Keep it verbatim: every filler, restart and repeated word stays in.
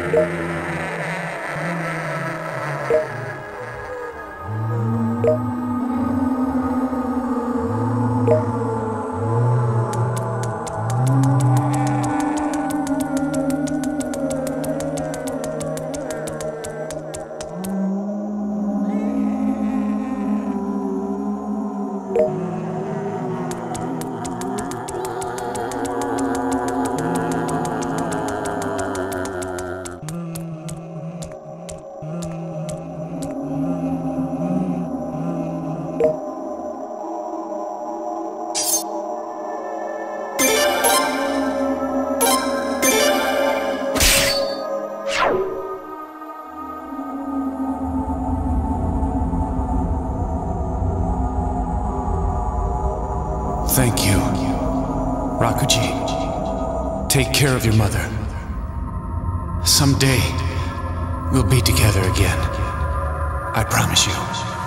Thank you, Rakuji. Take care of your mother. Someday, we'll be together again. I promise you.